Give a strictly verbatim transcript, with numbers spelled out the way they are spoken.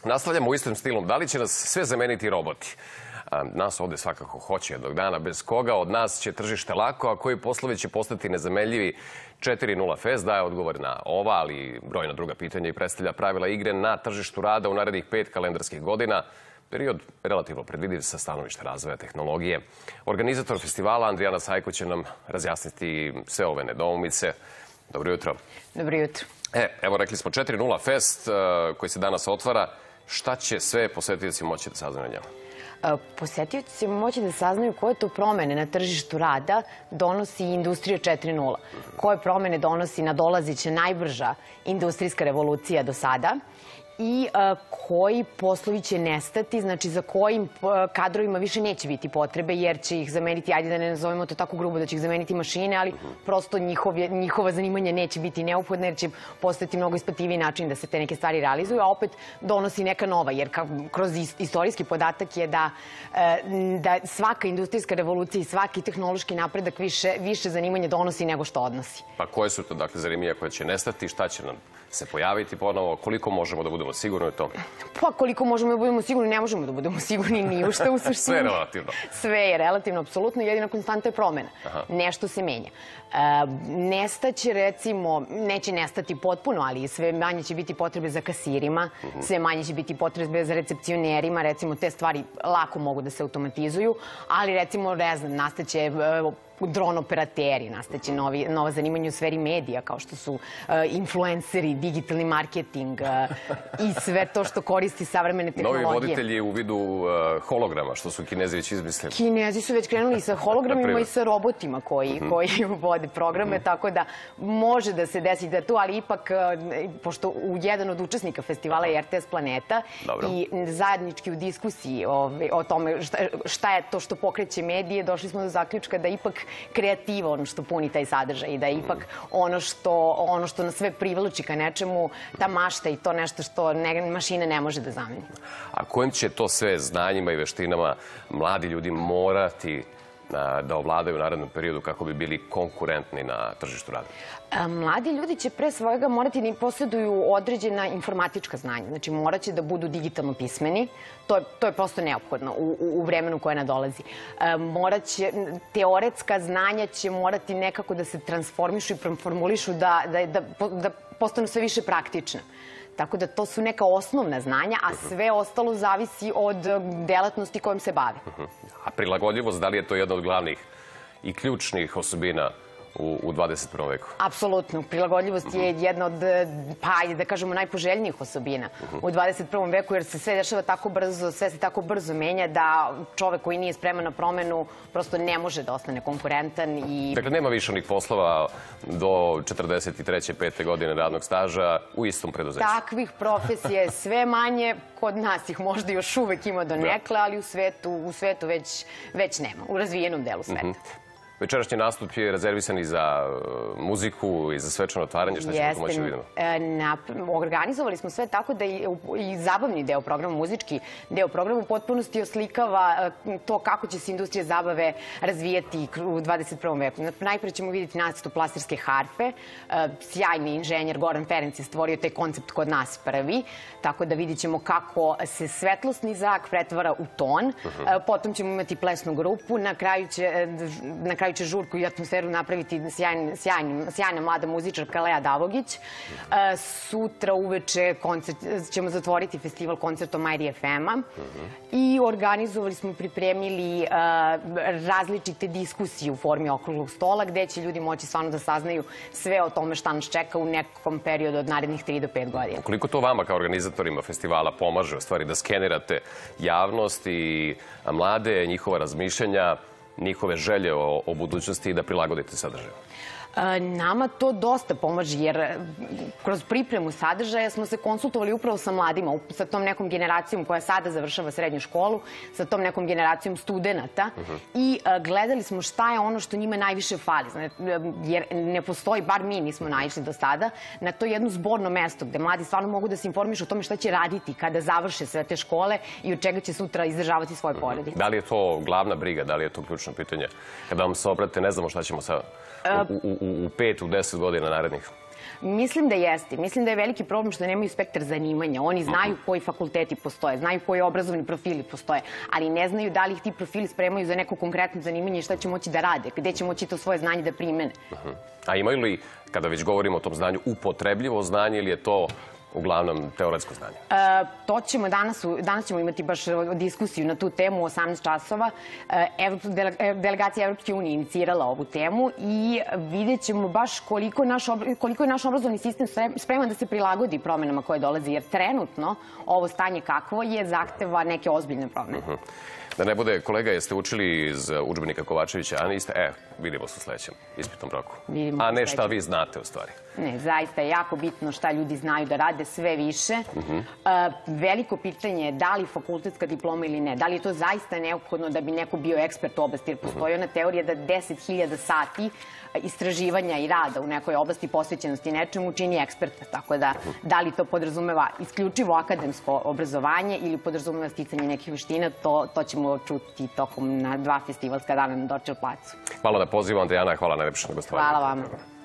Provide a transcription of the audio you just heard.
nastavljamo u istom stilu. Da li će nas sve zameniti roboti? Nas ovdje svakako hoće jednog dana. Bez koga od nas će tržište lako, a koji poslovi će postati nezamenljivi? četiri nula Fest daje odgovor na ova, ali i brojna druga pitanja i predstavlja pravila igre na tržištu rada u narednih pet kalendarskih godina. Period relativno predvidiv sa stanovišta razvoja tehnologije. Organizator festivala Andrijana Sajko će nam razjasniti sve ove nedoumice. Dobro jutro. Dobro jutro. E, evo rekli smo četiri nula Fest koji se danas otvara. Šta će sve posetioci moći da saznaju na njemu? Posetioci će moći da saznaju koje to promene na tržištu rada donosi industrija četiri nula. Koje promene donosi nadolazića najbrža industrijska revolucija do sada i koji poslovi će nestati, znači za kojim kadrovima više neće biti potrebe jer će ih zameniti, ajde da ne nazovemo to tako grubo, da će ih zameniti mašine, ali prosto njihova zanimanja neće biti neophodna jer će postati mnogo isplativiji način da se te neke stvari realizuju, a opet donosi neka nova, jer kroz istorijski podatak je da svaka industrijska revolucija i svaki tehnološki napredak više zanimanja donosi nego što odnosi. Pa koje su to dakle zanimanja koje će nestati, šta će nam se pojaviti ponovo, koliko možemo da budemo sigurni u tome? Pa koliko možemo da budemo sigurni, ne možemo da budemo sigurni ni u što u suštini. Sve je relativno. Sve je relativno, apsolutno. Jedina konstanta je promena. Nešto se menja. Nestaće, recimo, neće nestati potpuno, ali sve manje će biti potrebe za kasirima, sve manje će biti potrebe za recepcionerima, recimo te stvari lako mogu da se automatizuju, ali recimo, ne znam, nastaće dron operateri, nastaće nova zanimanja u sferi medija, kao što su influenceri, digitalni marketing i sve to što koristi savremene tehnologije. Novi voditelji u vidu holograma, što su Kinezi već izmislili. Kinezi su već krenuli sa hologramima i sa robotima koji vode programe, tako da može da se desi da tu, ali ipak, pošto u jedan od učesnika festivala je R T S Planeta i zajednički u diskusiji o tome šta je to što pokreće medije, došli smo do zaključka da ipak kreativa ono što puni taj sadržaj i da je ipak ono što nas sve privlači ka nečemu, ta mašta i to nešto što mašina ne može da zameni. A kojim će to sve znanjima i veštinama mladi ljudi morati da ovladaju u narednom periodu kako bi bili konkurentni na tržištu rada? Mladi ljudi će pre svojega morati da posjeduju određena informatička znanja. Znači, morat će da budu digitalno pismeni. To je prosto neophodno u vremenu koje nadolazi. Teoretska znanja će morati nekako da se transformišu i preformulišu, da postanu sve više praktične. Tako da to su neka osnovna znanja, a sve ostalo zavisi od delatnosti kojom se bave. A prilagodljivost, da li je to jedna od glavnih i ključnih osobina u dvadeset prvom veku? Apsolutno. Prilagodljivost je jedna od, pa ajde da kažemo, najpoželjnijih osobina u dvadeset prvom veku, jer se sve dešava tako brzo, sve se tako brzo menja da čovek koji nije spreman na promenu prosto ne može da ostane konkurentan. Dakle, nema više onih poslova do četrdeset treće pete godine radnog staža u istom preduzeću. Takvih profesija je sve manje. Kod nas ih možda još uvek ima do nekle, ali u svetu već nema, u razvijenom delu sveta. Večerašnji nastup je rezervisan i za muziku i za svečano otvaranje. Šta ćemo to moći da vidimo? Organizovali smo sve tako da i zabavni deo programa, muzički deo programa u potpunosti oslikava to kako će se industrija zabave razvijati u dvadeset prvom veku. Najpre ćemo vidjeti nastup laserske harfe. Sjajni inženjer Goran Ferenc je stvorio taj koncept kod nas prvi, tako da vidjet ćemo kako se svetlosni zrak pretvara u ton. Potom ćemo imati plesnu grupu. Na kraju će na kraju će žurku i atmosferu napraviti sjajna mlada muzičarka Lea Davogić. Sutra uveče ćemo zatvoriti festival koncertom Majri F M-a i organizovali smo, pripremili različite diskusije u formi okruglog stola gde će ljudi moći stvarno da saznaju sve o tome šta nas čeka u nekom periodu od narednih tri do pet godina. Koliko to vama kao organizatorima festivala pomaže u stvari da skenirate javnost i mlade, njihova razmišljanja, njihove želje o budućnosti i da prilagodite sadržaju? Nama to dosta pomaže, jer kroz pripremu sadržaja smo se konsultovali upravo sa mladima, sa tom nekom generacijom koja sada završava srednju školu, sa tom nekom generacijom studenta i gledali smo šta je ono što njima najviše fali. Jer ne postoji, bar mi nismo naišli do sada, na to jedno zborno mesto gde mladi stvarno mogu da se informišu o tome šta će raditi kada završe sve te škole i od čega će sutra izdržavati svoje porodice. Da li je to glavna briga, da li je to ključno pitanje? Kada vam se obrate, ne znamo šta ćemo sa u pet, u deset godina narednih? Mislim da jeste. Mislim da je veliki problem što nemaju spektar zanimanja. Oni znaju koji fakulteti postoje, znaju koji obrazovni profili postoje, ali ne znaju da li ih ti profili spremaju za neko konkretno zanimanje i šta će moći da rade, gde će moći to svoje znanje da primene. A imaju li, kada već govorimo o tom znanju, upotrebljivo znanje ili je to uglavnom teoretsko znanje? To ćemo danas, danas ćemo imati baš diskusiju na tu temu u osamnaest časova. Delegacija Evropske unije inicirala ovu temu i vidjet ćemo baš koliko, naš, koliko je naš obrazovni sistem spreman da se prilagodi promenama koje dolaze, jer trenutno ovo stanje kakvo je zahteva neke ozbiljne promene. Uh-huh. Da ne bude, kolega, jeste učili iz udžbenika Kovačevića, a niste? E, vidimo se u sledećem ispitnom roku. Vidimo a ne šta vi znate u stvari. Ne, zaista je jako bitno šta ljudi znaju da rade sve više. Uh-huh. uh, veliko pitanje je da li fakultetska diploma ili ne. Da li je to zaista neophodno da bi neko bio ekspert u oblasti, jer postoji ona teorija da deset hiljada sati istraživanja i rada u nekoj oblasti posvećenosti nečemu čini eksperta. Tako da, da li to podrazumeva isključivo akademsko obrazovanje ili podrazumeva sticanje nekih veština, to, to ćemo čuti tokom na dva festivalska dana na Dorčel placu. Hvala na pozivu, Andrijana, hvala najlepše na gostovanju. Hvala vama.